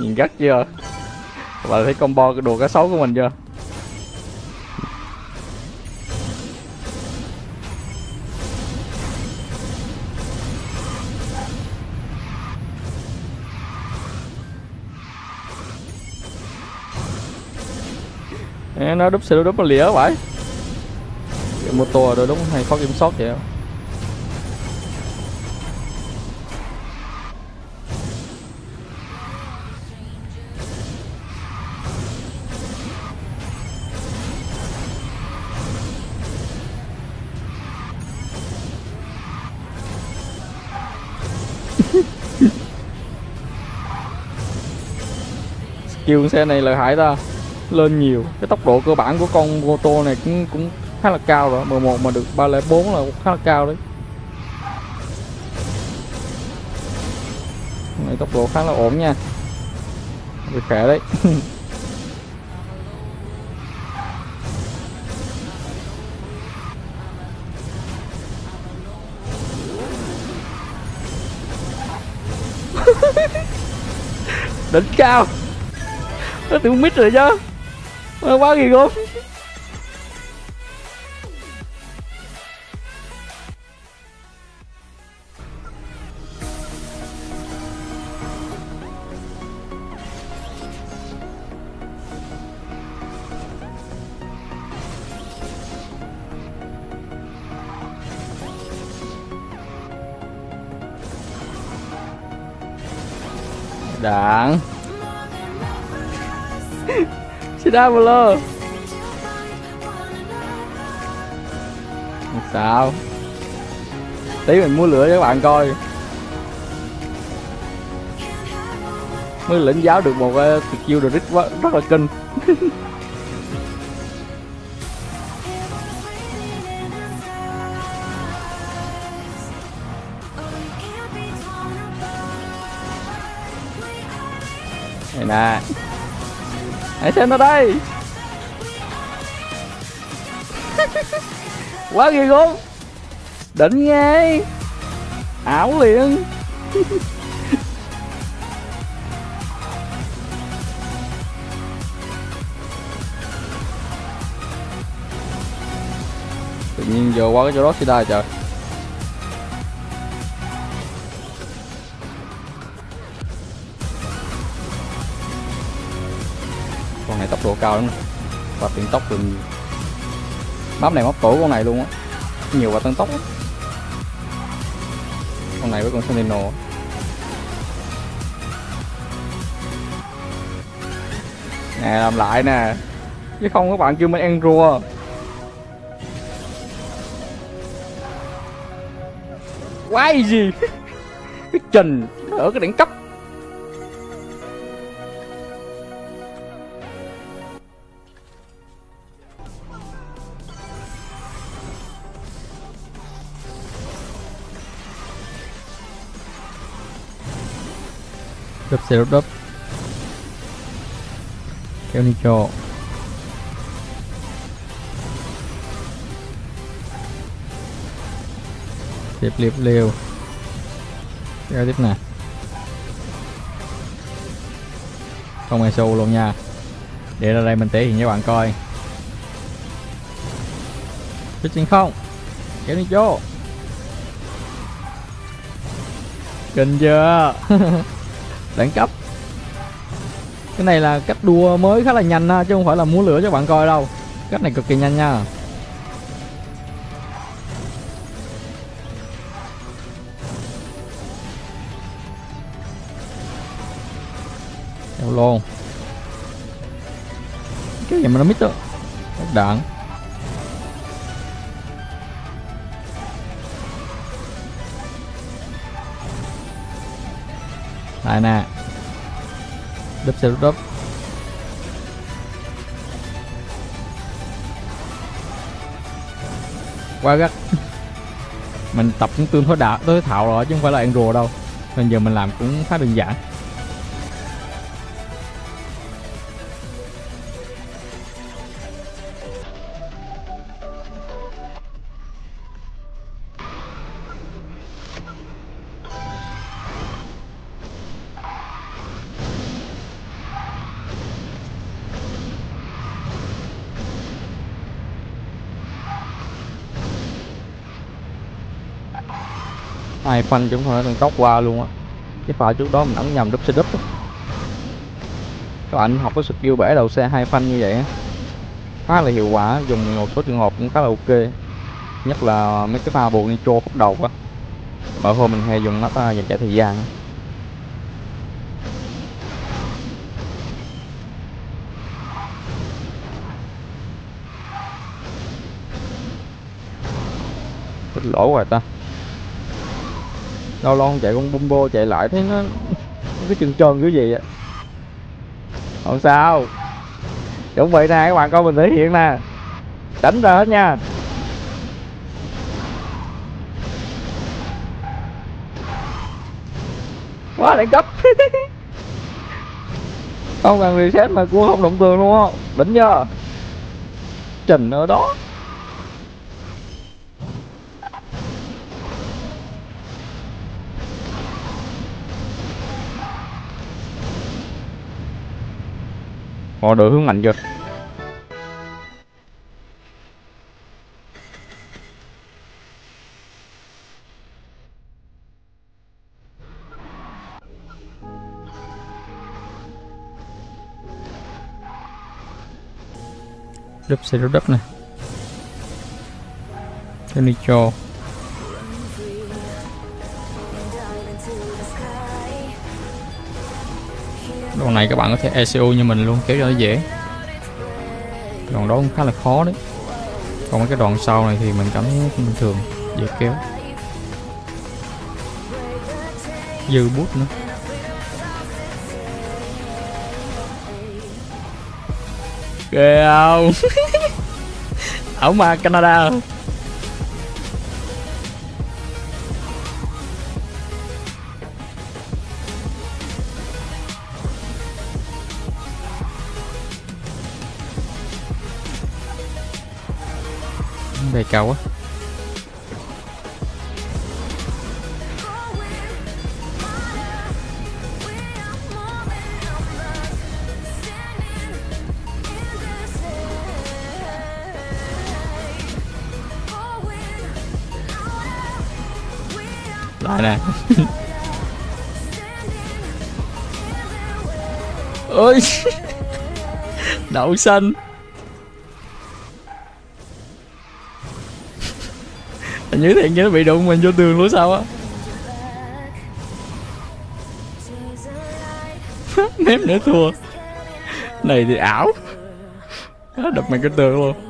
Nhìn gắt chưa? Các bạn thấy combo cái đồ cá sấu của mình chưa? Nó đúp xe đúp nó lìa vậy. Cái mô tô rồi đúng hay khó kiểm soát vậy không? Skill xe này lợi hại ta, lên nhiều. Cái tốc độ cơ bản của con mô tô này cũng khá là cao rồi. M1 mà được 304 là khá là cao đấy. Này tốc độ khá là ổn nha, bị khỏe đấy. Đỉnh cao, nó tưởng mít rồi chứ, quá ghê gớm. Đạn Sidabler sao tí mình mua lửa cho các bạn coi. Mới lĩnh giáo được một tuyệt chiêu được rất là kinh. Này nè, hãy xem nó đây. Quá ghê gớm, đỉnh nghe, ảo liền. Tự nhiên vô qua cái chỗ đó xì đai trời. Con này tốc độ cao lắm và tiện tốc từ nhiều. Map này map tổ con này luôn á, nhiều và tăng tốc lắm. Con này với con Sentinel nè, làm lại nè chứ không các bạn kêu mình ăn rùa. Quái gì. Cái trình ở cái đẳng cấp. Đập xe đập kéo đi cho tiếp liệp liều kéo tiếp nè, không ai xu luôn nha. Để ra đây mình thể hiện cho các bạn coi. Thích xin không kéo đi cho kinh chưa. Đẳng cấp. Cái này là cách đua mới khá là nhanh ha, chứ không phải là múa lửa cho các bạn coi đâu. Cách này cực kỳ nhanh nha. Đâu luôn. Cái gì mà nó mít đó. Đạn. Đây nè, đúp xe đúp quá gắt. Mình tập cũng tương đối thạo rồi chứ không phải là ăn rùa đâu, nên giờ mình làm cũng khá đơn giản. Hai phanh chúng thôi tăng tốc qua luôn á. Cái pha trước đó mình ấn nhầm đúp xe đúp. Các bạn học cái skill bể đầu xe hai phanh như vậy á, khá là hiệu quả, dùng một số trường hợp cũng khá là ok, nhất là mấy cái pha buộc nitro khúc đầu á. Bởi hôm mình hay dùng nó dành chạy thời gian. Ít lỗ rồi ta, lâu lâu không chạy con bumbo chạy lại thấy nó cái chân trơn kiểu gì á. Không sao, chuẩn bị nè các bạn coi mình thể hiện nè, tránh ra hết nha. Quá đẳng cấp. Không cần reset mà cua không động tường luôn á, đỉnh chưa, trình ở đó. Họ đội hướng mạnh chưa. Đúp xe đúp đất nè, cái nitro. Đoạn này các bạn có thể ECU như mình luôn, kéo cho nó dễ. Đoạn đó cũng khá là khó đấy, còn mấy cái đoạn sau này thì mình cảm thấy bình thường, dễ kéo, dư bút nữa. Ghê không. Ở mà Canada. Đây cao quá. Lại nè. Ôi. Đậu xanh. Như thiệt như nó bị đụng mình vô tường luôn sao á. Ném nữa thua. Này thì ảo. Đập mình cái tường luôn.